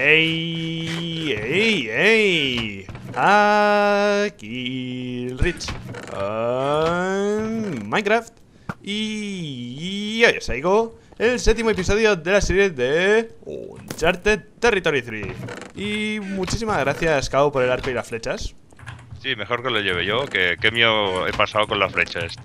¡Ey! ¡Ey! ¡Ey! Aquí el Rich Minecraft. Y hoy os traigo el séptimo episodio de la serie de Uncharted Territory 3. Y muchísimas gracias, Cao, por el arco y las flechas. Sí, mejor que lo lleve yo, que mío he pasado con la flecha esta.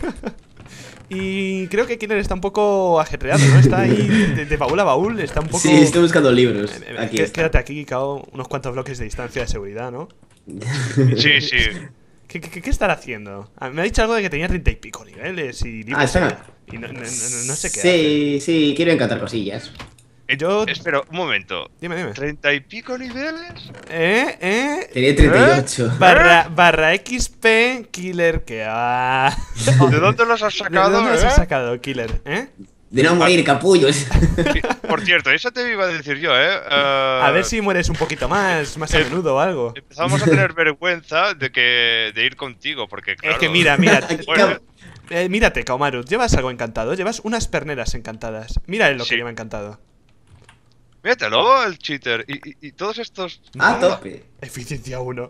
Y creo que Killer está un poco ajetreado, ¿no? Está ahí de baúl a baúl, está un poco... Sí, estoy buscando libros. Aquí Quédate aquí, Cao, unos cuantos bloques de distancia de seguridad, ¿no? Sí, sí. ¿Qué estará haciendo? Me ha dicho algo de que tenía 30 y pico niveles y libros. Espera. Y no sé qué Sí, sí, quiero encantar cosillas. Yo... Espera, un momento. Dime. ¿30 y pico niveles? Tenía 38. Barra XP, Killer, que va... ¿De dónde los has sacado? ¿De dónde los has sacado, Killer? De no morir, capullos. Por cierto, eso te iba a decir yo, A ver si mueres un poquito más a menudo o algo. Empezamos a tener vergüenza de ir contigo, porque claro... Es que mira, bueno, mírate, Kaomaru, llevas algo encantado, llevas unas perneras encantadas. Mira lo que Sí. lleva encantado. Míratelo, el cheater. Y todos estos... A tope. Eficiencia 1.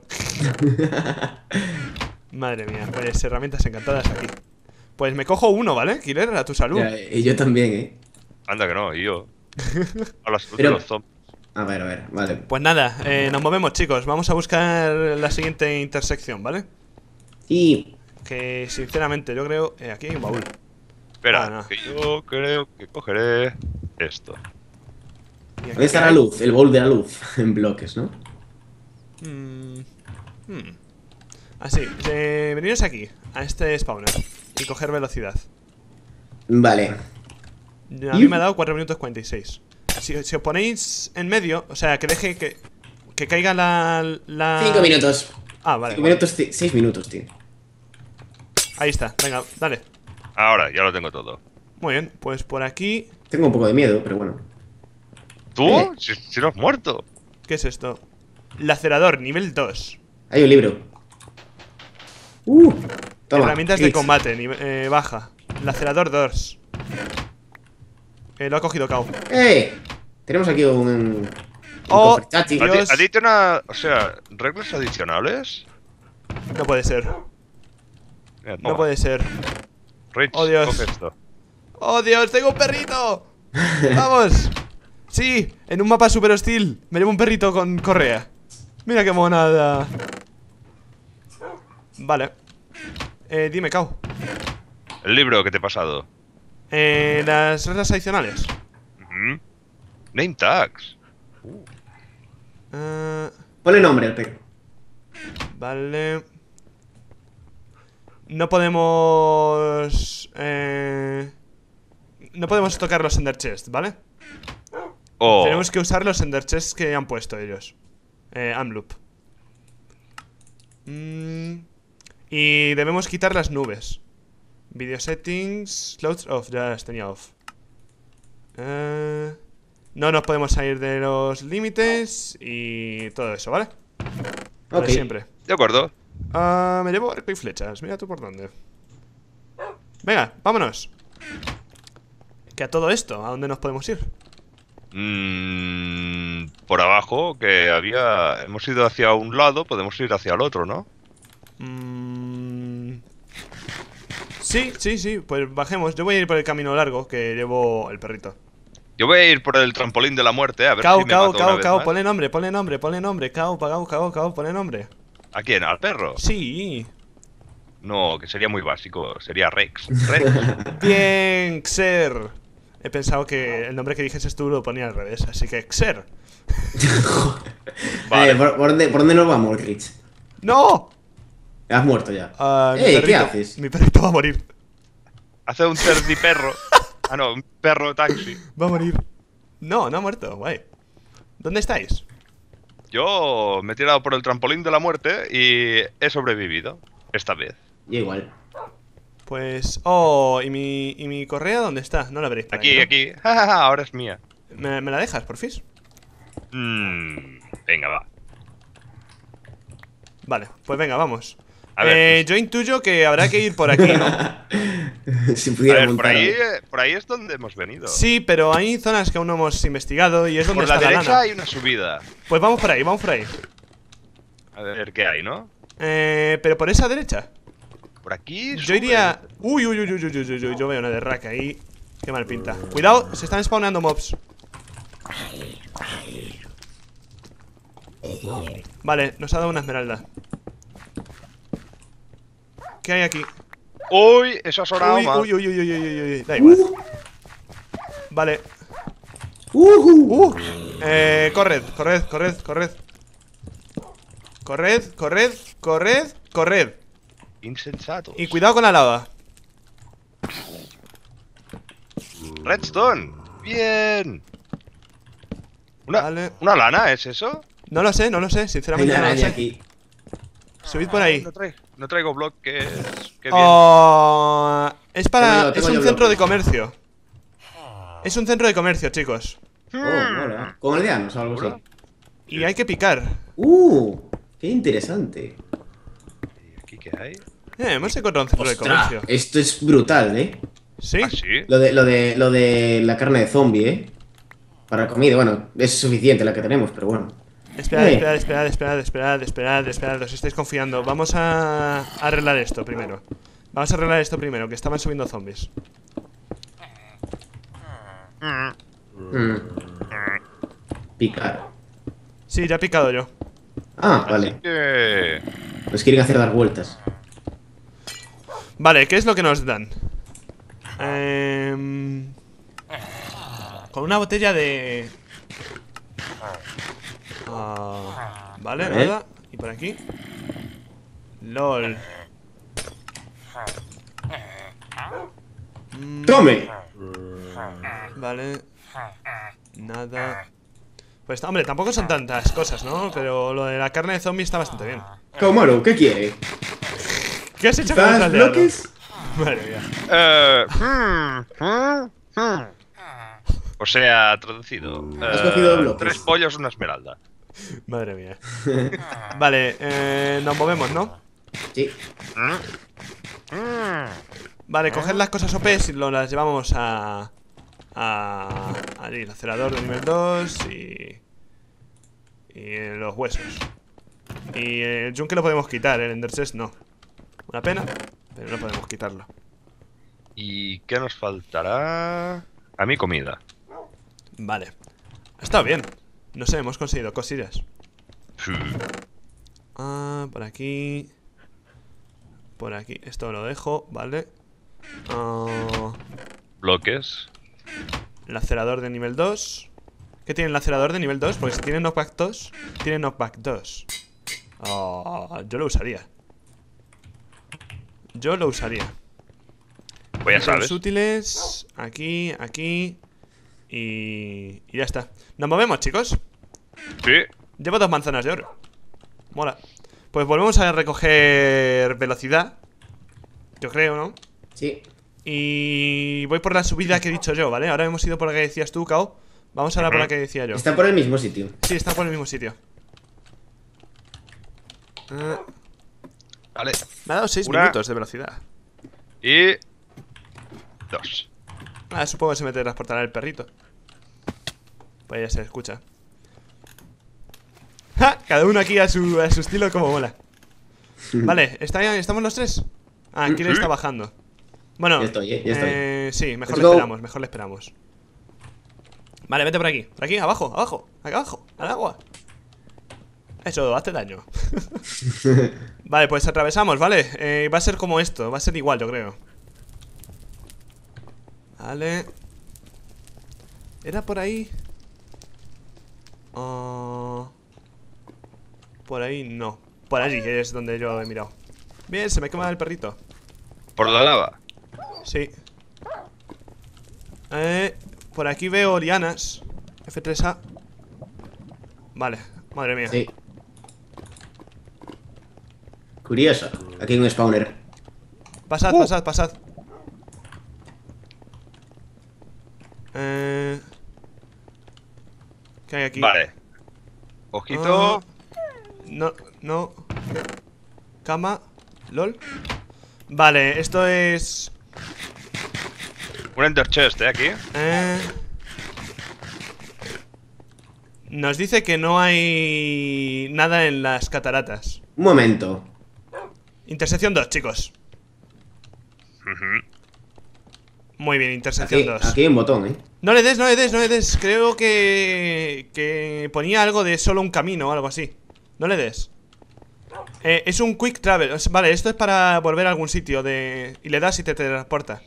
Madre mía, pues herramientas encantadas aquí. Pues me cojo uno, ¿vale, Killer? A tu salud. Ya, y yo también, Anda que no, y yo. A la salud Pero- de los zombies. A ver, vale. Pues nada, nos movemos, chicos. Vamos a buscar la siguiente intersección, ¿vale? Y... Que sinceramente yo creo... aquí hay un baúl. Espera, no. que yo creo que cogeré esto. Y aquí ¿Dónde está hay- la luz? El bowl de la luz. En bloques, ¿no? Así, veniros aquí, a este spawner. Y coger velocidad. Vale. A mí me ha dado 4 minutos 46. Si os ponéis en medio, o sea, que deje que caiga la... 5 minutos. Ah, vale. 5 minutos, 6 minutos, tío. Ahí está, venga, dale. Ahora, ya lo tengo todo. Muy bien, pues por aquí... Tengo un poco de miedo, pero bueno. ¿Tú? Si no has muerto. ¿Qué es esto? Lacerador, nivel 2. Hay un libro. Toma. Herramientas de hits. combate, baja. Lacerador 2. Lo ha cogido Cao. Tenemos aquí un Oh, cofrechachi. Dios. Adiciona, o sea, reglas adicionales. No puede ser. Mira, No toma. puede ser. Rich, Oh, Dios. coge esto. ¡Oh, Dios! ¡Tengo un perrito! ¡Vamos! Sí, en un mapa super hostil me llevo un perrito con correa. Mira qué monada. Vale. Dime, Cao. El libro que te he pasado. Las reglas adicionales. Ujú. Name tags. Ponle nombre al perro. Vale. No podemos... no podemos tocar los Ender Chest, ¿vale? Oh, Tenemos que usar los Ender Chests que han puesto ellos. Amloop. Y debemos quitar las nubes. Video settings. Clouds off. Ya las tenía off. No nos podemos salir de los límites. Y todo eso, ¿vale? Lo de Ok. siempre. de acuerdo. Me llevo arco y flechas. Mira tú por dónde. Venga, vámonos. Que a todo esto, ¿a dónde nos podemos ir? Por abajo, que había... Hemos ido hacia un lado, podemos ir hacia el otro, ¿no? Sí, pues bajemos. Yo voy a ir por el camino largo que llevo el perrito. Yo voy a ir por el trampolín de la muerte, a ver Cao, si me mato una vez Cao, más. ponle nombre. Cao, ponle nombre. ¿A quién? ¿Al perro? Sí. No, que sería muy básico. Sería Rex. Rex. Bien, Xer. He pensado que el nombre que dijeses tú lo ponía al revés, así que Xer. Vale. ¿Por dónde nos vamos, Rich? ¡No! Has muerto ya. Mi ¿Qué perrito- haces? Mi perrito va a morir. Hace un cerdi perro. Ah, no, un perro taxi. Va a morir. No ha muerto, guay. ¿Dónde estáis? Yo me he tirado por el trampolín de la muerte y he sobrevivido. Esta vez. Yo igual. Pues... Oh, ¿y mi correa dónde está? No la veréis por Aquí, ahí, ¿no? aquí. Ja, ja, ja, ahora es mía. ¿Me la dejas, porfis? Venga, va. Vale, pues venga, vamos. A ver. Yo intuyo que habrá que ir por aquí, ¿no? Si A pudiera ver, montar. por ahí es donde hemos venido. Sí, pero hay zonas que aún no hemos investigado y es donde Por la está la derecha lana. hay una subida. Pues vamos por ahí, vamos por ahí. A ver qué hay, ¿no? Pero por esa derecha. Por aquí. Yo sube. iría... Uy, uy, uy, uy, uy, uy, uy, yo veo una de rack ahí. Qué mal pinta. Cuidado, se están spawnando mobs. Vale, nos ha dado una esmeralda. ¿Qué hay aquí? Uy, eso ha sonado Uy, mal. uy, uy, uy, uy, uy, uy, da igual. Vale. ¡Ujú! Corred, corred, corred, corred. Corred, corred, corred, corred. Insensatos. Y cuidado con la lava. Redstone. Bien. Vale. ¿Una lana es eso? No lo sé, no lo sé, Hay sinceramente una no lo araña sé. aquí. Subid por ahí. No traigo bloques. Qué bien. Oh, es para... Tengo es yo un centro de bloques. comercio. Es un centro de comercio, chicos. Oh, mola. Con aldeanos o algo así. Y hay que picar. Qué interesante. ¿Y aquí qué hay? Hemos encontrado un centro de Ostras, comercio. esto es brutal, ¿eh? ¿Sí? ¿Ah, sí? Lo de la carne de zombie, ¿eh? Para comida, bueno, es suficiente la que tenemos, pero bueno. Esperad, esperad, esperad, esperad, esperad, esperad, esperad. Os estáis confiando. Vamos a arreglar esto primero. Vamos a arreglar esto primero, que estaban subiendo zombies. Mm. Picar. Sí, ya he picado yo. Ah, Así vale. que... Nos quieren hacer dar vueltas. Vale, ¿qué es lo que nos dan? Con una botella de... vale, Vale. nada. Y por aquí. LOL. ¡Tome! Vale. Nada. Pues hombre, tampoco son tantas cosas, ¿no? Pero lo de la carne de zombie está bastante bien. Kaumaru, ¿qué quiere? ¿Qué has hecho con el ¿Das aldeano? bloques? Madre mía. O sea, traducido. Has cogido bloques. 3 pollos, una esmeralda. Madre mía. Vale, nos movemos, ¿no? Sí. Vale, coged las cosas OP y las llevamos allí, el acelerador de nivel 2 y los huesos. Y el yunque lo podemos quitar, el Ender Chest no. Una pena, pero no podemos quitarlo. ¿Y qué nos faltará? A mí comida. Vale. Ha estado bien. No sé, hemos conseguido cosillas. Sí. Por aquí. Por aquí. Esto lo dejo, vale. Bloques. Lacerador de nivel 2. ¿Qué tiene el lacerador de nivel 2? Porque si tiene knockback 2, tiene knockback 2. Yo lo usaría. Yo lo usaría. Pues ya sabes. Los útiles. Aquí, aquí. Y ya está. Nos movemos, chicos. Sí. Llevo 2 manzanas de oro. Mola. Pues volvemos a recoger velocidad. Yo creo, ¿no? Sí. Y voy por la subida que he dicho yo, ¿vale? Ahora hemos ido por la que decías tú, Kao. Vamos ahora por la que decía yo. Está por el mismo sitio. Sí, está por el mismo sitio. Vale. Me ha dado 6 Una. minutos de velocidad. Y... 2. Supongo que se me transportará el perrito. Pues ya se escucha. ¡Ja! Cada uno aquí a su estilo como mola. Vale, ¿estamos los 3? Kira Sí. está bajando. Bueno, Ya estoy, ya estoy. sí, mejor Let's le go. esperamos, mejor le esperamos. Vale, vete por aquí, abajo, abajo, acá abajo, al agua. Eso, hace daño. Vale, pues atravesamos, ¿vale? Va a ser como esto, va a ser igual, yo creo. Vale. ¿Era por ahí? Por ahí no. Por allí, que es donde yo he mirado. Bien, se me quema el perrito. Por la lava. Sí. Por aquí veo lianas. F3A. Vale, madre mía. Sí. Curioso. Aquí hay un spawner. Pasad, pasad, pasad. ¿Qué hay aquí? Vale. Ojito. No, no. Cama. LOL. Vale, esto es... Un Ender Chest, aquí. Nos dice que no hay nada en las cataratas. Un momento. Intersección 2, chicos. Ujú. Muy bien, intersección 2. Aquí hay un botón, ¿eh? No le des, no le des, no le des. Creo que ponía algo de solo un camino o algo así. No le des. Es un quick travel. Vale, esto es para volver a algún sitio y le das y te teletransporta.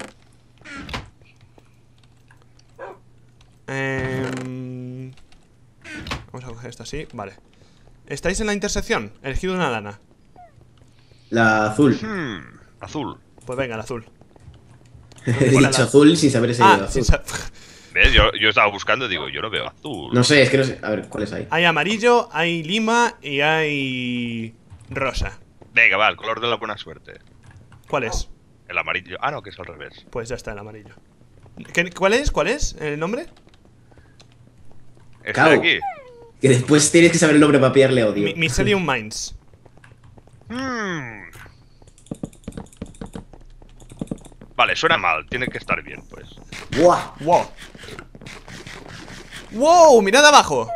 Vamos a coger esto así, vale. ¿Estáis en la intersección? Elegid una lana. La azul. Azul. Pues venga, el azul. He dicho azul sin saber ese azul. ¿Ves? Yo estaba buscando, digo, yo no veo azul. No sé, es que no sé. A ver, ¿cuáles hay? Hay amarillo, hay lima y hay rosa. Venga, va, el color de la buena suerte. ¿Cuál es? El amarillo. Ah, no, que es al revés. Pues ya está, el amarillo. ¿Cuál es? ¿Cuál es el nombre? Está aquí. Que después tienes que saber el nombre para pillarle odio. Mycelium Mines. Vale, suena mal, tiene que estar bien, pues. ¡Buah! ¡Wow! ¡Wow! ¡Mirad abajo!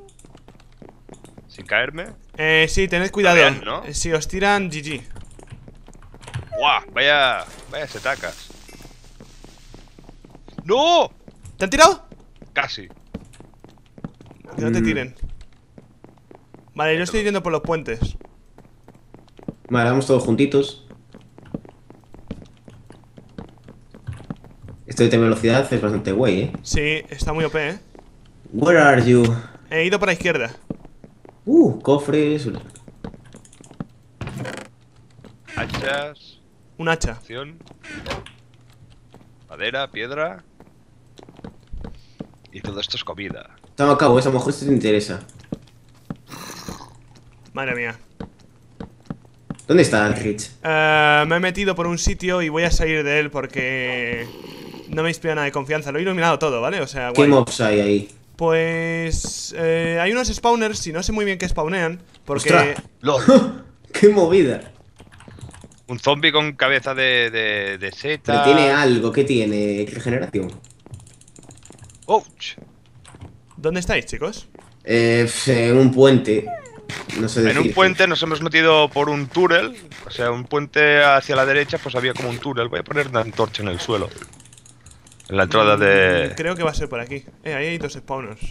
Sin caerme. Sí, tened cuidado. Bien, ¿no? Si os tiran, GG. ¡Guau! Vaya setacas. ¡No! ¿Te han tirado? Casi. Que no te tiren. Vale, yo estoy yendo por los puentes. Vale, vamos todos juntitos. Esto de velocidad es bastante guay, ¿eh? Sí, está muy OP, ¿eh? Where are you? He ido por la izquierda. Cofres. Hachas. Un hacha. Acción. Madera, piedra. Y todo esto es comida. Estamos a cabo, a lo mejor esto te interesa. Madre mía. ¿Dónde está el Rich? Me he metido por un sitio y voy a salir de él porque no me inspira nada de confianza. Lo he iluminado todo, ¿vale? O sea, ¿Qué guay. mobs hay ahí? Pues hay unos spawners y no sé muy bien qué spawnean. Porque... ¡Ostras! ¡Lol! ¡Qué movida! Un zombie con cabeza de seta. Pero tiene algo, ¿qué tiene? ¿Regeneración? ¡Ouch! ¿Dónde estáis, chicos? En un puente. No sé En decir. un puente nos hemos metido por un túnel. O sea, un puente hacia la derecha, pues había como un túnel. Voy a poner una antorcha en el suelo. En la entrada de... Creo que va a ser por aquí. Ahí hay dos spawners.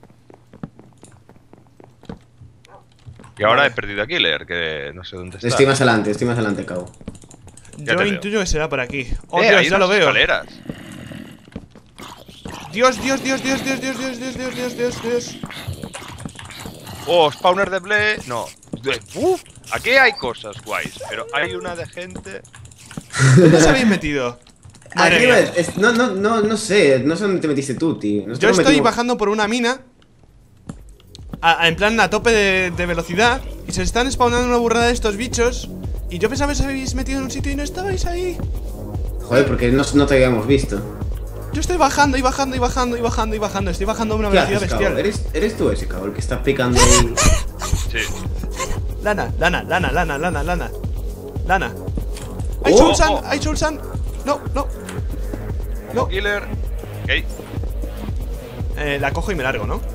Y ahora Vale. he perdido a Killer, que no sé dónde está. Estoy más adelante, Cabo. Ya Yo te veo. intuyo que será por aquí. ¡Oh, hay Dios! Ya unas lo veo. escaleras. ¡Dios, Dios, Dios, Dios, Dios, Dios, Dios, Dios, Dios, Dios, Dios, Dios! Oh, spawner de ble... No. Aquí hay cosas guays, pero hay una de gente... ¿Dónde os habéis metido? Madre Arriba, mía. no sé dónde te metiste tú, tío. Yo Nosotros estoy metimos- bajando por una mina en plan a tope de velocidad. Y se están spawnando una burrada de estos bichos. Y yo pensaba que os habéis metido en un sitio y no estabais ahí. Joder, porque no te habíamos visto. Yo estoy bajando y bajando y bajando y bajando y bajando. Estoy bajando a una ¿Qué velocidad haces, Cabo? bestial. ¿Eres tú ese, Cabo, el que está picando ahí? Sí. Lana, lana, lana, lana, lana, lana. Lana. ¡Hay Oh, Soulsan! oh. ¡Hay Soulsan! No, no. No. Killer. Ok. La cojo y me largo, ¿no?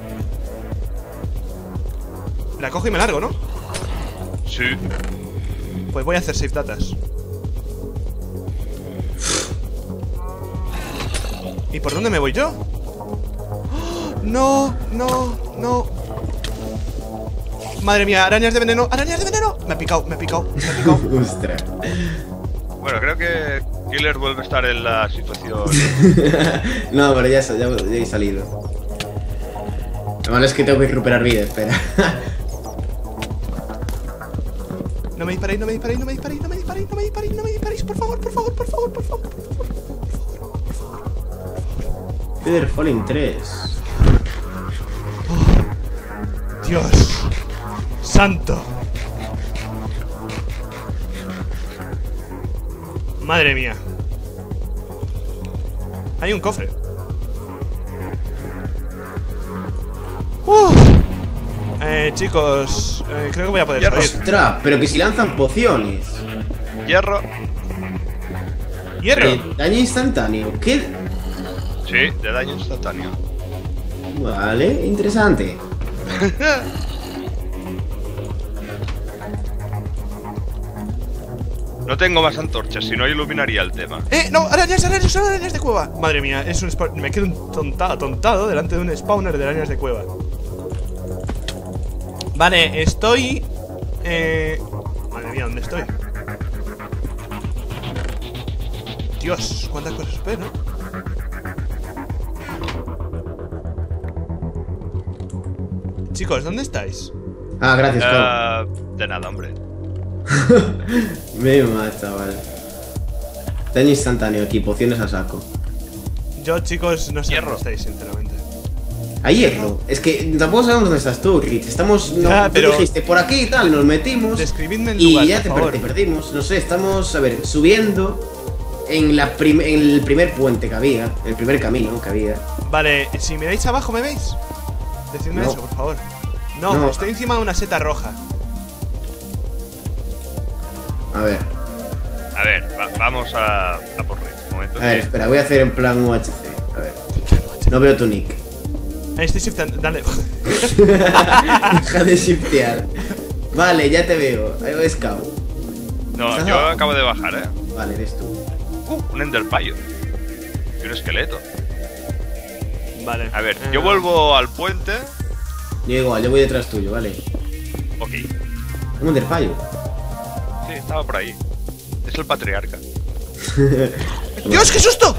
La cojo y me largo, ¿no? Sí. Pues voy a hacer save datas. ¿Y por dónde me voy yo? ¡Oh! No, no, no. Madre mía, arañas de veneno, arañas de veneno. Me ha picado, me ha picado, me ha picado. Ostras. Bueno, creo que Killer vuelve a estar en la situación... No, pero ya he salido. Lo malo es que tengo que recuperar vida, espera. No me disparéis, no me disparéis, no me disparéis, no me disparéis, no me disparéis, no me disparéis. Por favor, por favor, por favor, por favor, por favor. Feather Falling 3. Dios santo. Madre mía. Hay un cofre. Chicos, creo que voy a poder salir. Ostras, pero que si lanzan pociones. Hierro. ¡Hierro! Daño instantáneo. ¿Qué? Sí, de daño instantáneo. Vale, interesante. No tengo más antorchas, si no iluminaría el tema. ¡No! ¡Arañas, arañas, arañas de cueva! Madre mía, es un spawn. Me quedo tontado delante de un spawner de arañas de cueva. Vale, estoy... Madre mía, ¿dónde estoy? Dios, cuántas cosas ven, ¿no? Chicos, ¿dónde estáis? Ah, gracias, Clau. De nada, hombre. Me mata, vale. Daño instantáneo aquí, pociones a saco. Yo, chicos, no sé Hierro. dónde estáis, sinceramente. A hierro. Es que tampoco sabemos dónde estás tú, Rich. Estamos. No, Ya, tú pero- dijiste por aquí y tal, nos metimos. Describidme el Y lugar, ya por te, favor. te perdimos. No sé, estamos, a ver, subiendo en, en el primer puente que había. El primer camino que había. Vale, si miráis abajo, ¿me veis? Decidme No. eso, por favor. No, No. estoy encima de una seta roja. A ver, A ver, vamos a por Rick. Un momento. a ver, espera, voy a hacer en plan UHC. A ver. No veo tu nick. Estoy shiftando, dale. Deja de shiftear. Vale, ya te veo. Ahí va Scout. No, ¿Estás yo abajo? acabo de bajar, Vale, eres tú. Un enderpayo. Y un esqueleto. Vale. A ver, yo vuelvo al puente. Yo igual, yo voy detrás tuyo, vale. Ok. Un Enderpayo. Sí, estaba por ahí. Es el patriarca. ¡Dios, qué susto!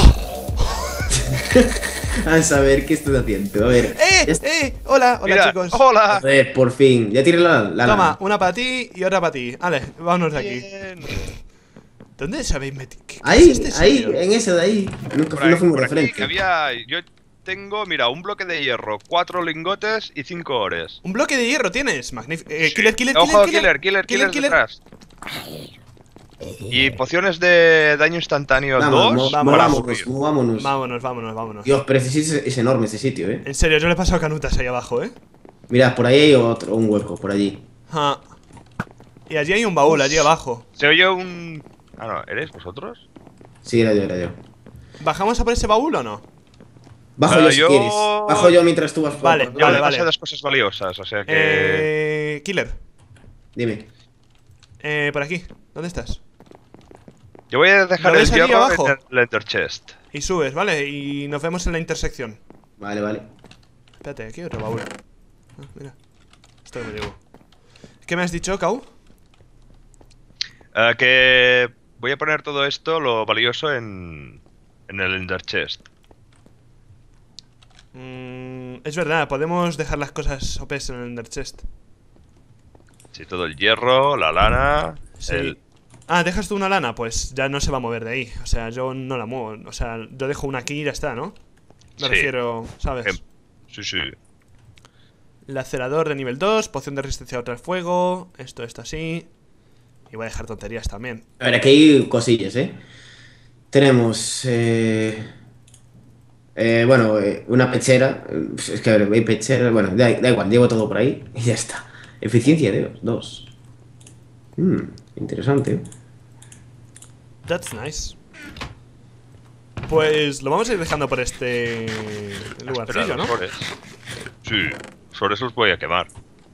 A saber qué estás haciendo. A ver. ya está. Hola, hola, Mira, chicos. ¡Hola! A ver, por fin. Ya tiré la Toma, lana. una para ti y otra para ti. Vale, vámonos de aquí. Bien. ¿Dónde os habéis metido? ¿Qué Ahí, es este ahí, sitio? en ese de ahí. Nunca Por no fuimos por de aquí, frente. que había. Yo tengo, mira, un bloque de hierro, 4 lingotes y 5 ores. Un bloque de hierro tienes. Magnífico. Sí. Killer, Ojo, killer detrás. Y pociones de daño instantáneo Vamos, 2 vamos, para movámonos, subir. movámonos. Vámonos. Dios, pero ese sí es enorme ese sitio, En serio, yo le he pasado canutas ahí abajo, Mirad, por ahí hay otro, un hueco, por allí. Ja. Y allí hay un baúl, allí abajo. Se oye un. Ah, no, ¿eres vosotros? Sí, era yo. ¿Bajamos a por ese baúl o no? Bajo yo si yo- quieres. Bajo yo mientras tú vas. Vale, Yo vale. demasiadas cosas valiosas, o sea que. Killer. Dime. Por aquí. ¿Dónde estás? Yo voy a dejar ¿Lo el ves allí hierro abajo? en el Ender Chest. Y subes, ¿vale? Y nos vemos en la intersección. Vale. Espérate, aquí hay otro baúl. Ah, mira. Esto no me llevo. ¿Qué me has dicho, Kau? Que voy a poner todo esto, lo valioso, en el Ender Chest. Es verdad, podemos dejar las cosas OPs en el Ender Chest. Sí, todo el hierro, la lana, Sí. el... Ah, ¿dejas tú una lana? Pues ya no se va a mover de ahí. O sea, yo no la muevo. O sea, yo dejo una aquí y ya está, ¿no? Me Sí. refiero, ¿sabes? Sí. Lacerador de nivel 2, poción de resistencia contra el fuego. Esto así. Y voy a dejar tonterías también. A ver, aquí hay cosillas, Tenemos. Una pechera. Es que a ver, hay pechera. Bueno, da igual, llevo todo por ahí y ya está. Eficiencia de 2. Interesante. That's nice. Pues lo vamos a ir dejando por este lugarcillo, Espera, ¿no? los ores. Sí, sobre los voy a quemar.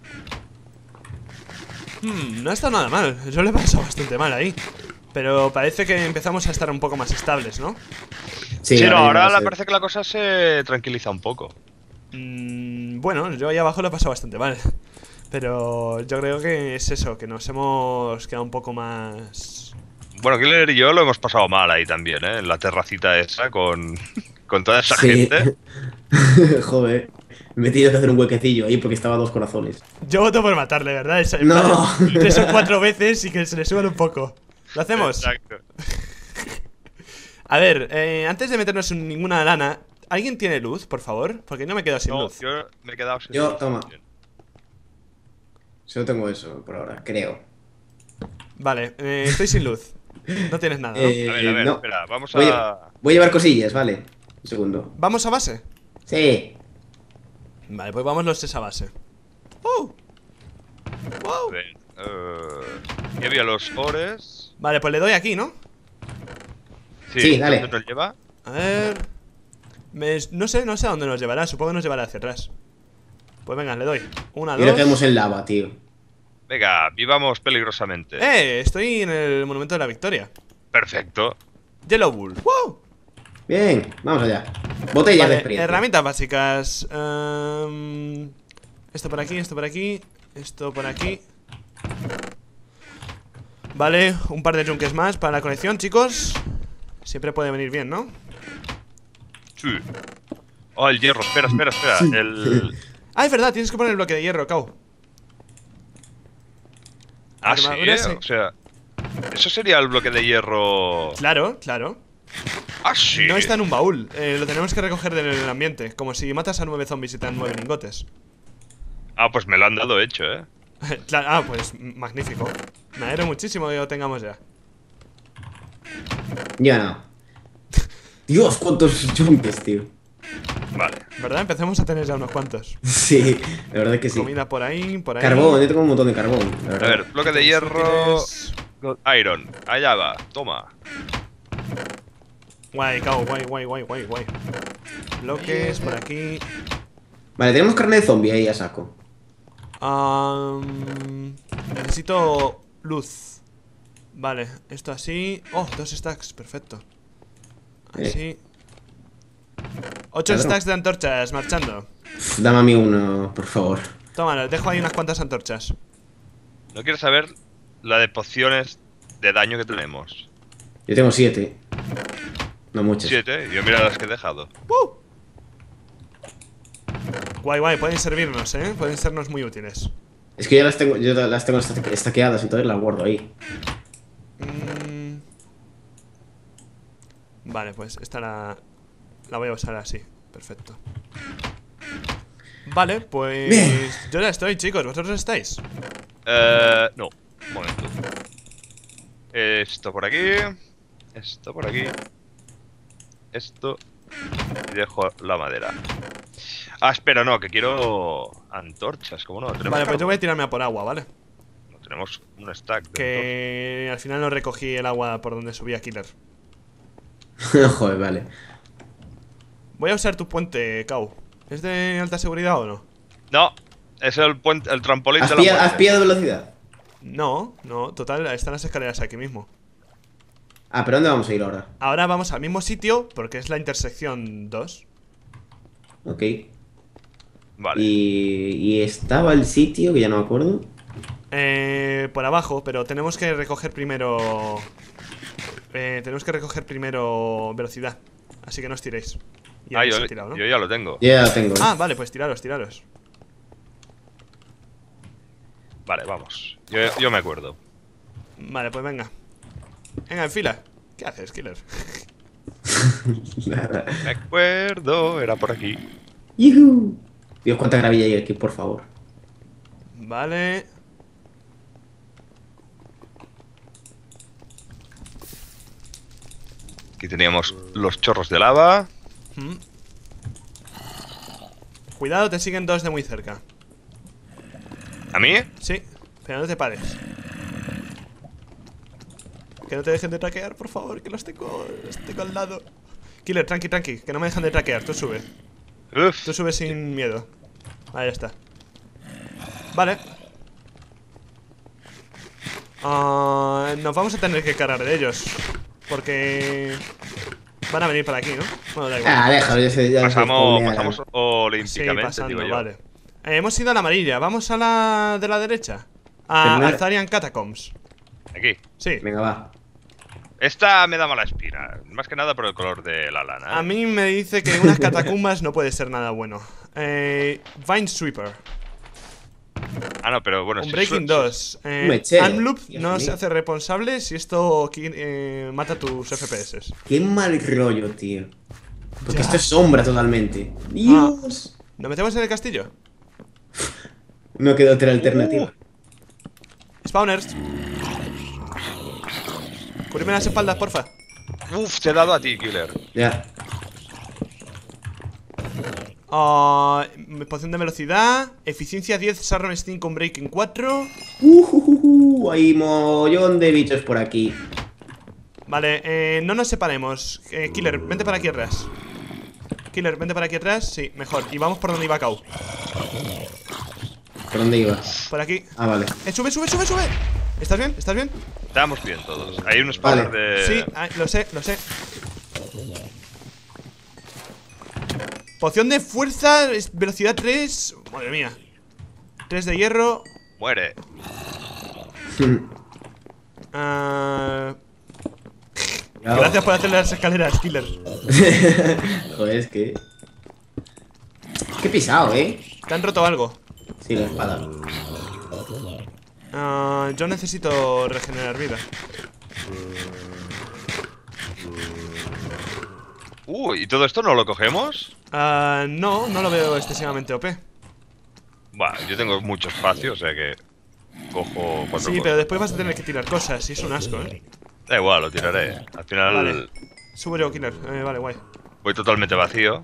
No ha estado nada mal. Yo le he pasado bastante mal ahí. Pero parece que empezamos a estar un poco más estables, ¿no? Sí, no, ya ahora sé. parece que la cosa se tranquiliza un poco. Bueno, yo ahí abajo lo he pasado bastante mal. Pero yo creo que es eso, que nos hemos quedado un poco más... Bueno, Killer y yo lo hemos pasado mal ahí también, En la terracita esa con toda esa Sí. gente. Joder. Me he tenido que hacer un huequecillo ahí porque estaba a 2 corazones. Yo voto por matarle, ¿verdad? En No. plan, 3 o 4 veces y que se le suban un poco. ¿Lo hacemos? Exacto. A ver, antes de meternos en ninguna lana, ¿alguien tiene luz, por favor? Porque no me quedo sin No, luz. yo me he quedado sin Yo, luz. toma. Solo tengo eso por ahora, creo. Vale, estoy sin luz. No tienes nada, ¿no? A ver, no. espera, vamos Voy a... a llevar cosillas, vale. Un segundo. ¿Vamos a base? Sí. Vale, pues vamos los 3 a base. ¡Wow! A ¡Wow! ver, y había los ores. Vale, pues le doy aquí, ¿no? Sí, dale. ¿Dónde nos lleva? A ver... no sé a dónde nos llevará. Supongo que nos llevará hacia atrás. Pues venga, le doy. Una, Y le dos... quedamos en lava, tío. Venga, vivamos peligrosamente. Estoy en el Monumento de la Victoria. Perfecto. Yellow Bull. ¡Wow! Bien, vamos allá. Botellas de Vale, experiencia. herramientas básicas. Esto por aquí, esto por aquí, esto por aquí. Vale, un par de yunques más para la colección, chicos. Siempre puede venir bien, ¿no? Sí. Oh, el hierro. Espera. El... Ah, es verdad, tienes que poner el bloque de hierro, Cau. Ah, sí, Armadura, sí. O sea... Eso sería el bloque de hierro... Claro, claro. Ah, sí. No está en un baúl, lo tenemos que recoger del ambiente. Como si matas a 9 zombies y te dan 9 lingotes. Ah, pues me lo han dado hecho, Ah, pues magnífico. Me alegro muchísimo que lo tengamos ya. Ya no. Dios, cuántos jumpes, tío. Vale. ¿Verdad? Empecemos a tener ya unos cuantos. Sí, la verdad que sí. Comida por ahí, por ahí. Carbón, yo tengo un montón de carbón, la A verdad. ver, bloque de hierro... Útiles. Iron. Allá va. Toma. Guay, Cau, guay. Bloques por aquí. Vale, tenemos carne de zombie ahí a saco. Necesito luz. Vale, esto así. Oh, 2 stacks, perfecto. Así. 8 Cabrón. stacks de antorchas, marchando. Dame a mí uno, por favor. Toma, dejo ahí unas cuantas antorchas. ¿No quieres saber la de pociones de daño que tenemos? Yo tengo 7. No muchas. 7. Yo mira las que he dejado. Guay, pueden servirnos, pueden sernos muy útiles. Es que yo las tengo estaqueadas, entonces las guardo ahí. Vale, pues esta la voy a usar así. Perfecto. Vale, pues Bien. yo ya estoy, chicos. ¿Vosotros estáis? No. Un momento. Esto por aquí. Esto por aquí. Esto. Y dejo la madera. Ah, espera, no, que quiero antorchas, ¿cómo no? ¿Tenemos Vale, pues yo carbón? voy a tirarme a por agua, ¿vale? No tenemos un stack de Que al final no recogí el agua por donde subía Killer. Joder, vale. Voy a usar tu puente, Cau. ¿Es de alta seguridad o no? No, es el puente, el trampolín ¿Has de la muerte. pillado velocidad? No, total, están las escaleras aquí mismo. Ah, pero ¿dónde vamos a ir ahora? Ahora vamos al mismo sitio porque es la intersección 2. Ok. Vale. Y estaba el sitio, que ya no me acuerdo. Por abajo, pero tenemos que recoger primero... velocidad. Así que no os tiréis. Y Ah, habéis yo tirado, ¿no? ya lo tengo. Ya la tengo. Ah, vale, pues tiraros. Vale, vamos. Yo me acuerdo. Vale, pues venga. Venga, en fila. ¿Qué haces, Killer? Nada. Me acuerdo, era por aquí. ¡Yuhu! Dios, cuánta gravilla hay aquí, por favor. Vale. Aquí teníamos los chorros de lava. Mm. Cuidado, te siguen 2 de muy cerca. ¿A mí? Sí, pero no te pares. Que no te dejen de traquear, por favor, que los tengo al lado. Killer, tranqui, que no me dejan de traquear, tú sube. Uf. Tú subes sin miedo. Ahí está. Vale. Nos vamos a tener que cargar de ellos. Porque... van a venir para aquí, ¿no? Bueno, da igual. Ah, déjalo, ya Pasamos Sí, olímpicamente, pasando, digo yo. vale. Hemos ido a la amarilla, vamos a la de la derecha. A Primero- Alzarian Catacombs. Aquí. Sí. Venga, va. Esta me da mala espina. Más que nada por el color de la lana. A mí me dice que unas catacumbas no puede ser nada bueno. Vine Sweeper. Ah, no, pero bueno. Un si Breaking 2. mechero. Unloop Dios no mío. se hace responsable si esto mata tus FPS. Qué mal rollo, tío. Porque Ya. esto es sombra totalmente. Dios. ¿Nos metemos en el castillo? No queda otra alternativa. Spawners. Cúbreme las espaldas, porfa. Uf, te he dado a ti, Killer. Ya. Poción de velocidad. Eficiencia 10, Sarrones 5, un Breaking 4. Hay mollón de bichos por aquí. Vale, no nos separemos. Killer, vente para aquí atrás. Killer, vente para aquí atrás. Sí, mejor. Y vamos por donde iba Cow. ¿Por dónde iba? Por aquí. Ah, vale. Sube, sube, sube, sube. ¿Estás bien? ¿Estás bien? Estamos bien todos. Hay un spawner Vale. de... Sí, lo sé, lo sé. Poción de fuerza, velocidad 3. Madre mía. 3 de hierro. Muere. Ah, Gracias por hacer las escaleras, Killer. Joder, es que... Qué pisado, ¿Te han roto algo? Sí, la espada. Yo necesito regenerar vida. ¿Y todo esto no lo cogemos? No, no lo veo excesivamente OP. Bueno, yo tengo mucho espacio, o sea que... Cojo 4 Sí, cosas. pero después vas a tener que tirar cosas y es un asco, Da igual, lo tiraré. Al final Vale. Sube yo, Killer. Vale, guay. voy totalmente vacío.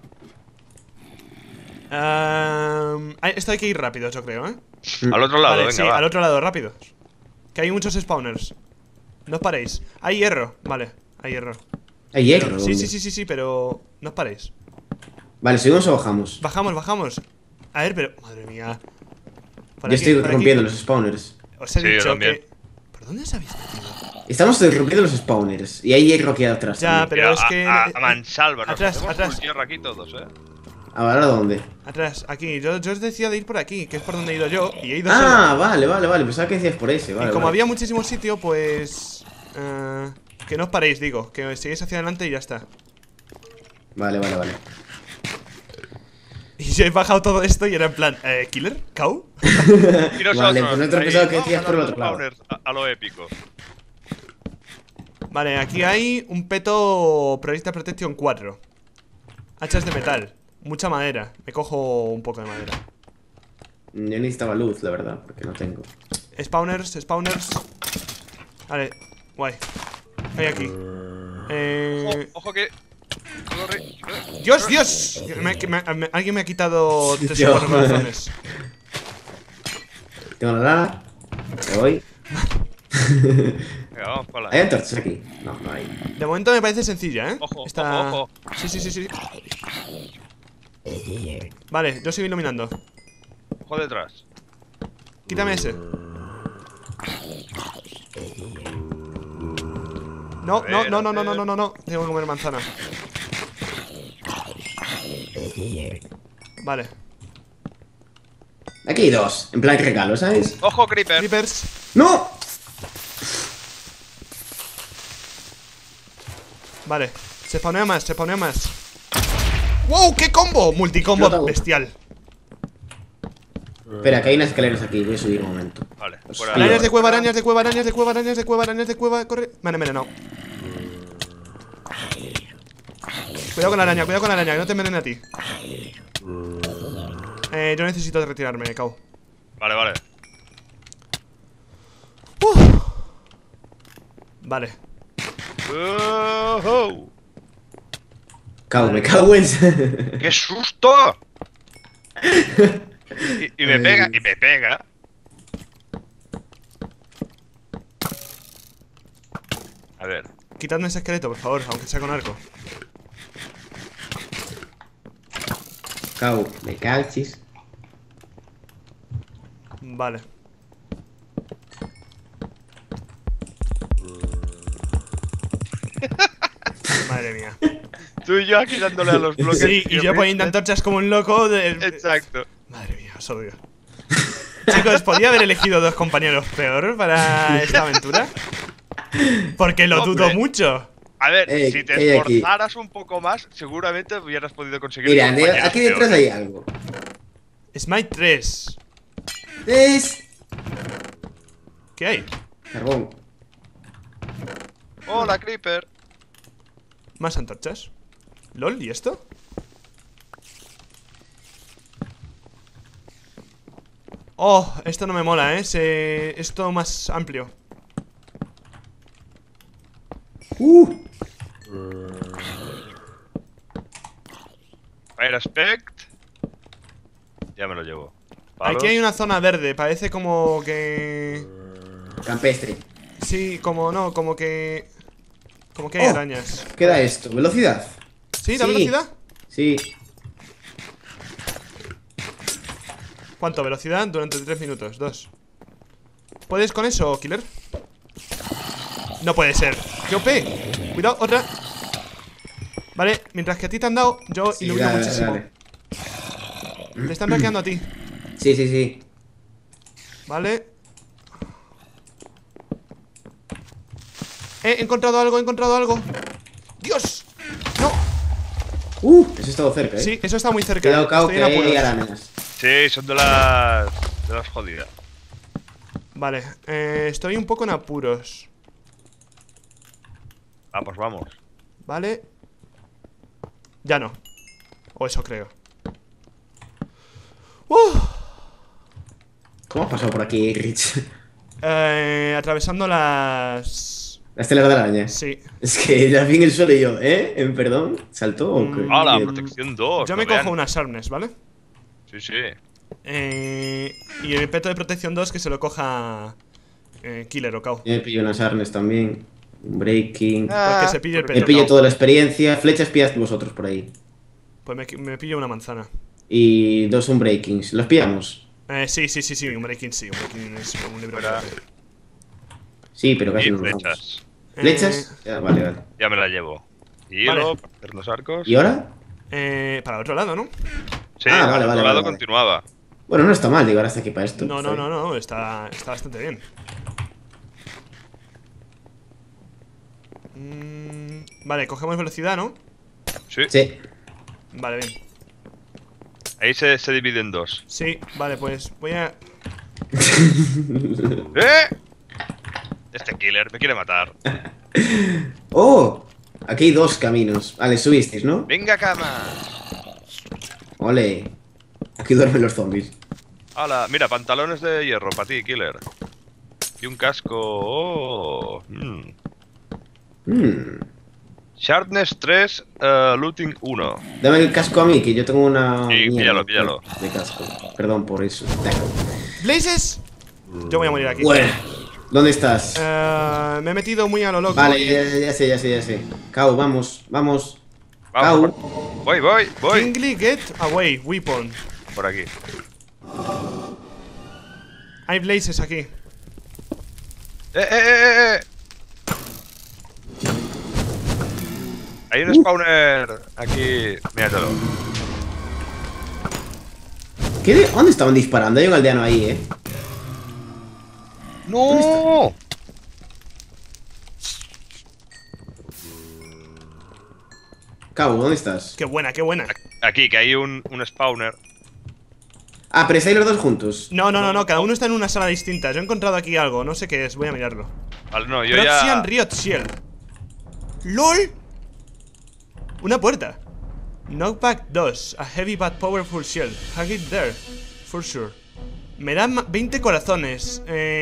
Esto hay que ir rápido, yo creo, Al otro lado, Vale, venga, sí, va. al otro lado, rápido. Que hay muchos spawners. No os paréis. Hay hierro, vale, hay hierro. ¿Hay hierro? Sí, ¿Dónde? sí, sí, sí, sí, pero no os paréis. Vale, ¿subimos o bajamos? Bajamos, bajamos. A ver, pero... Madre mía. Por Yo aquí, estoy por aquí. rompiendo los spawners. Os he Sí, yo dicho también. que... ¿Por dónde os habéis metido? Estamos rompiendo los spawners. Y hay hierro aquí atrás. Ya, también. pero es que... A mansalva, nos atrás, hacemos atrás. full tierra aquí todos, ¿Ahora dónde? Atrás, aquí. Yo os decía de ir por aquí, que es por donde he ido yo. Y he ido Ah, solo. vale, vale, vale. Pensaba que decías por ese, vale. Y como vale. había muchísimo sitio, pues... que no os paréis, digo. Que sigáis hacia adelante y ya está. Vale, vale, vale. Y yo he bajado todo esto y era en plan... ¿Killer? ¿Cow? Y nosotros, Vale, pues nosotros ahí, pensaba que vamos decías a por el los otro lado. spawners, a lo épico. Vale, aquí hay un peto Projectile Protection 4. Hachas de metal. Mucha madera. Me cojo un poco de madera. Yo necesitaba luz, la verdad, porque no tengo. Spawners, spawners. Vale, guay. Hay aquí. Ojo que... Corre. ¡Dios, Dios! Alguien me ha quitado 3 Yo. o 4 corazones. Tengo la lana. Me voy. Venga, vamos para ¿Hay la... antorchas aquí? No, no hay. De momento me parece sencilla, ¿eh? Ojo, Esta... ojo, Sí, sí, sí, sí. Vale, yo sigo iluminando. Ojo detrás. Quítame ese. No, no, no, no, no, no, no, no, no. Tengo que comer manzana. Vale. Aquí hay dos, en plan regalo, ¿sabes? Ojo, creeper. Creepers. ¡No! Vale. Se spawnea más, se spawnea más. ¡Wow! ¡Qué combo! Multicombo Explota. bestial. Espera, que hay unas escaleras aquí, voy a subir un momento. Vale, Pues fuera. tío. Arañas de cueva, arañas de cueva, arañas de cueva, arañas de cueva, arañas de cueva. Corre. Vale, vale, no. Cuidado con la araña, que no te envenene a ti. Yo necesito retirarme, me cago. Vale, vale. Vale. Oh, Cago, me cago en... ¡Qué susto! Y me pega, y me pega. A ver. Quitadme ese esqueleto, por favor, aunque sea con arco. Cago, me cachis. Vale. Madre mía. Tú y yo aquí dándole a los bloques. Sí, y yo poniendo antorchas como un loco de... Exacto. Madre mía, os odio. Chicos, ¿podría haber elegido dos compañeros peor para esta aventura? Porque lo dudo Hombre. mucho. A ver, si ¿qué te hay aquí? esforzaras un poco más, seguramente hubieras podido conseguir. Mira, compañeros aquí detrás peores. hay algo. Smite 3. Es... ¿Qué hay? Carbón. Hola, Creeper. ¿Más antorchas? ¿Lol? ¿Y esto? Oh, esto no me mola, ¿eh? Esto más amplio. Fire Aspect. Ya me lo llevo. Palos. Aquí hay una zona verde, parece como que... Campestre. Sí, como no, como que... Como que hay Oh, arañas. ¿qué da esto? ¿Velocidad? ¿Sí? ¿Da velocidad? Sí. ¿Sí? ¿Da Sí. velocidad? Sí. ¿Cuánto? Velocidad durante 3 minutos. 2. ¿Puedes con eso, Killer? No puede ser. ¡Qué OP! Cuidado, otra. Vale, mientras que a ti te han dado, yo Sí, ilumino dale, muchísimo. dale. Le están hackeando a ti. Sí, sí, sí. Vale. He encontrado algo, he encontrado algo. ¡Dios! ¡No! Eso ha estado cerca, Sí, eso está muy cerca. Cuidado, Cao, Estoy que en hay apuros. arañas. Sí, son de las jodidas. Vale, estoy un poco en apuros. Vamos, vamos. Vale. Ya no. O eso creo. ¿Cómo has pasado por aquí, Rich? Atravesando las... Las telas de araña. Sí. Es que ya vi en el suelo y yo, ¿En perdón? ¿Saltó o qué? ¡Hala! ¿Qué? Protección 2. Yo me cojo unas arnes, ¿vale? Sí, sí. Y el peto de protección 2 que se lo coja Killer o Cao. Yo me pillo unas arnes también. Un breaking. Porque se pille el Me peto. pillo Cao. toda la experiencia. Flechas pillaste vosotros por ahí. Pues me pillo una manzana. Y 2 unbreakings. ¿Los pillamos? Sí, un breaking sí. Un breaking es un libro. Espera. Sí, pero casi Y nos vamos. flechas. ¿Flechas? Ya, vale, vale. Ya me la llevo. Y Vale. hielo para hacer los arcos. ¿Y ahora? Para el otro lado, ¿no? Sí, Ah, vale, al otro vale, lado vale. continuaba. Bueno, no está mal, digo, ahora está aquí para esto. No, Está bien. no, está bastante bien. Vale, cogemos velocidad, ¿no? Sí. Sí. Vale, bien. Ahí se divide en dos. Sí, vale, pues voy a... ¡Eh! Este killer me quiere matar. ¡Oh! Aquí hay 2 caminos. Vale, subisteis, ¿no? ¡Venga, cama! Ole. Aquí duermen los zombies. ¡Hala! Mira, pantalones de hierro para ti, killer. Y un casco. ¡Oh! Sharpness 3, looting 1. Dame el casco a mí, que yo tengo una... Sí, mierda píllalo. de casco. Perdón por eso. ¡Blazes! Yo voy a morir aquí. Bueno. ¿Dónde estás? Me he metido muy a lo loco. Vale, ya sé. Cao, vamos. Vamos. Cao. Voy. Kingly get away, weapon. Por aquí. Hay blazes aquí. Hay un spawner aquí. Míratelo. ¿Dónde estaban disparando? Hay un aldeano ahí, ¡No! Cabo, ¿dónde estás? Qué buena, qué buena. Aquí, que hay un spawner. Ah, pero estáis los dos juntos. No, cada uno está en una sala distinta. Yo he encontrado aquí algo, no sé qué es, voy a mirarlo. Vale, no, yo Proxian ya. Riot Shield. ¡LOL! Una puerta. Knockback 2. A heavy but powerful shield. Hang it there. For sure. Me dan 20 corazones.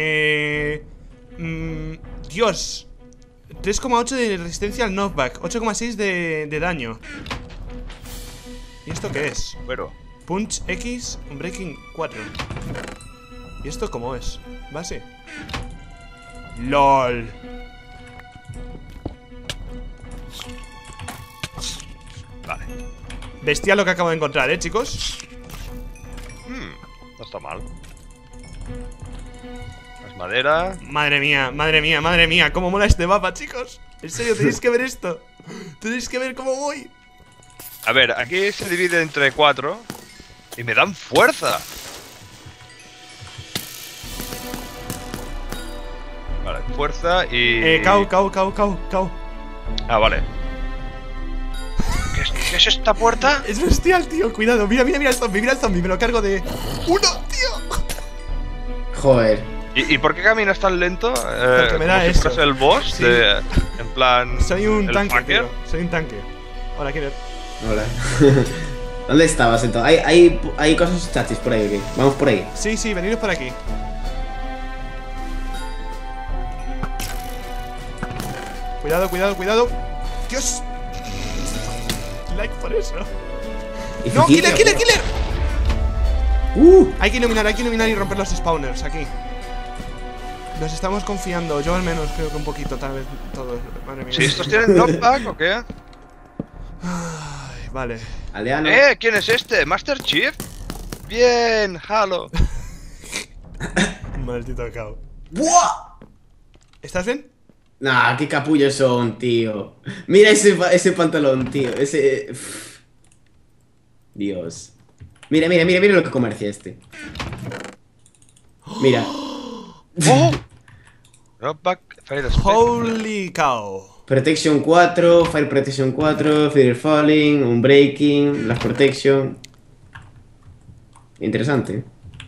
Dios. 3,8 de resistencia al knockback. 8,6 de daño. ¿Y esto qué es? Bueno, Punch X, Breaking 4. ¿Y esto cómo es? Base. LOL. vale. Bestial lo que acabo de encontrar, chicos. No está mal. Más madera. Madre mía, cómo mola este mapa, chicos. En serio, tenéis que ver esto. Tenéis que ver cómo voy. A ver, aquí se divide entre 4. Y me dan fuerza. Vale, fuerza y. Cao. Ah, vale. ¿Qué es esta puerta? Es bestial, tío, cuidado. Mira el zombie, me lo cargo de... ¡Uno, tío! Joder. ¿Y por qué caminas tan lento? Porque me da como si eso. fueras el boss Sí. en plan. Soy un el tanque, fucker. tío. Soy un tanque. Hola, Killer. Hola. ¿Dónde estabas entonces? Hay cosas chachis por ahí, ¿ok? Vamos por ahí. Sí, veniros por aquí. Cuidado. ¡Dios! Like por eso. ¡No, Killer! Hay que iluminar y romper los spawners aquí. Nos estamos confiando, yo al menos creo que un poquito, tal vez todos. Madre mía. ¿Si estos tienen knockback o qué? Ay, vale. Aldeano. ¿Quién es este? ¿Master Chief? Bien, Halo. Maldito cao. ¡Buah! ¿Estás bien? Nah, qué capullos son, tío. Mira ese pantalón, tío. Ese. Dios. Mira, mira, mira, mira lo que comercia este. Mira. ¡Oh! Knockback, Fire Spec. Holy cow. Protection 4, Fire Protection 4, Feather Falling, Unbreaking, Blast Protection. Interesante.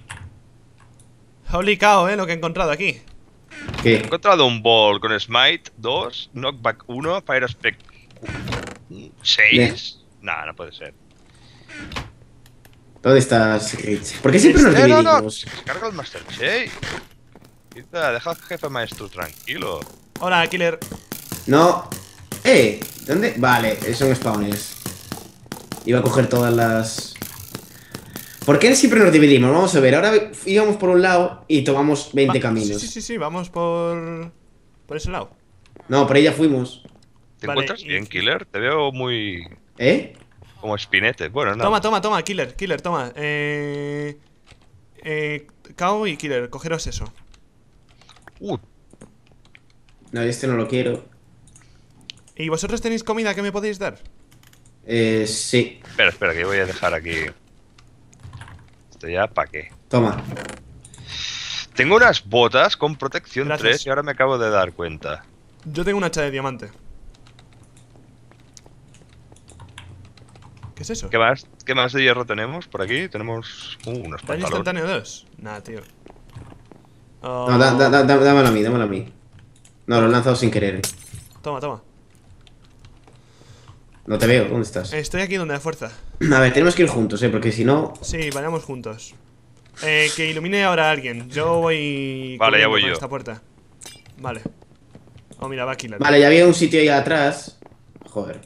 Holy cow, lo que he encontrado aquí. He ¿Qué? encontrado un ball con Smite 2, Knockback 1, Fire Spec 6. Nah, no puede ser. ¿Dónde estás, Rich? ¿Por qué siempre nos No, dividimos? se carga el Master Chief. Quita, deja al jefe maestro tranquilo. Hola, Killer. No. ¿Dónde? Vale, son spawners. Iba a coger todas las... ¿Por qué siempre nos dividimos? Vamos a ver, ahora íbamos por un lado y tomamos 20 caminos. Sí, vamos por ese lado. No, por ahí ya fuimos. ¿Te Vale, encuentras bien, Killer? Te veo muy... ¿Eh? como espinete. Bueno, no. Toma, Killer, toma. Kao y Killer, cogeros eso. No, este no lo quiero. ¿Y vosotros tenéis comida que me podéis dar? Sí. Espera, que yo voy a dejar aquí. Esto ya, ¿para qué? Toma. Tengo unas botas con protección Gracias. 3 y ahora me acabo de dar cuenta. Yo tengo una hacha de diamante. ¿Qué es eso? ¿Qué más de hierro tenemos por aquí? Tenemos unos ¿Daño pantalones. instantáneo 2? Nah, tío. Oh, No, dámelo a mí, dámelo a mí. No, lo he lanzado sin querer. Toma. No te veo, ¿dónde estás? Estoy aquí donde da fuerza. A ver, tenemos que ir juntos, porque si no... Sí, vayamos juntos. Que ilumine ahora a alguien. Yo voy. Vale, ya corriendo voy por yo. esta puerta. Vale. Oh, mira, va Killer. Vale, ya había un sitio ahí atrás. Joder.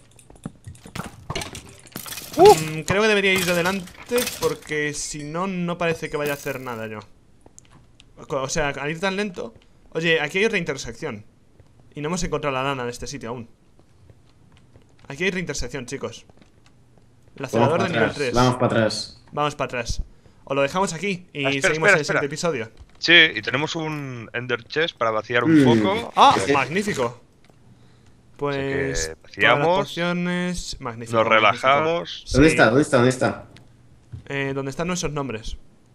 Creo que debería ir yo delante porque si no, no parece que vaya a hacer nada yo. O sea, al ir tan lento. Oye, aquí hay otra intersección. Y no hemos encontrado la lana en este sitio aún. Aquí hay reintersección, chicos. Lacerador de nivel 3. Vamos para atrás. Vamos para atrás. O lo dejamos aquí y Espera, seguimos en el espera. siguiente episodio. Sí, y tenemos un Ender Chest para vaciar un foco. ¡Ah! Sí. ¡Magnífico! Pues. Así que todas las vaciamos, pociones. Magnífico. Nos magnífico. relajamos. ¿Dónde Sí. está? ¿Dónde está? ¿Dónde está? ¿Dónde están nuestros nombres?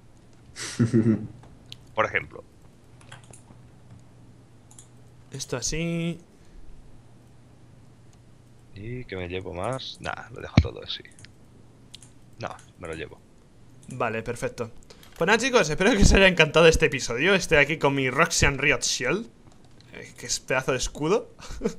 Por ejemplo. Esto así. ¿Y qué me llevo más? Nah, lo dejo todo así. No, me lo llevo. Vale, perfecto. Pues nada, chicos, espero que os haya encantado este episodio. Estoy aquí con mi Roxanne Riot Shield. Que es pedazo de escudo.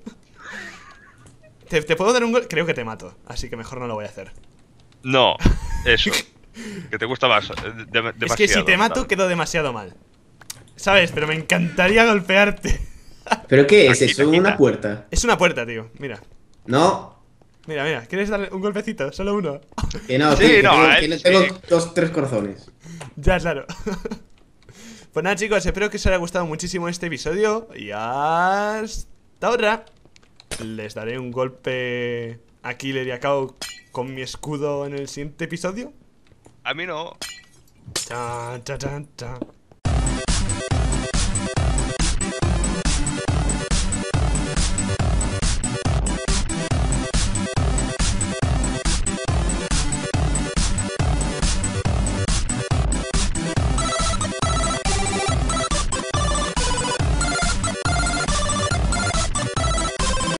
¿Te puedo dar un gol? Creo que te mato, así que mejor no lo voy a hacer. No, eso. Que te gusta más. Es que si te mato, ¿sabes? quedo demasiado mal. ¿Sabes? Pero me encantaría golpearte. ¿Pero qué es Quita, eso? quita. ¿Una puerta? Es una puerta, tío. Mira. No. Mira. ¿Quieres darle un golpecito? Solo uno. Que no, Sí, tío, que no, tengo sí. 3 corazones. Ya, claro. Pues nada, chicos, espero que os haya gustado muchísimo este episodio. Y hasta ahora. Les daré un golpe a Killer y a Kao con mi escudo en el siguiente episodio. A mí no. Chan, chan, chan, chan.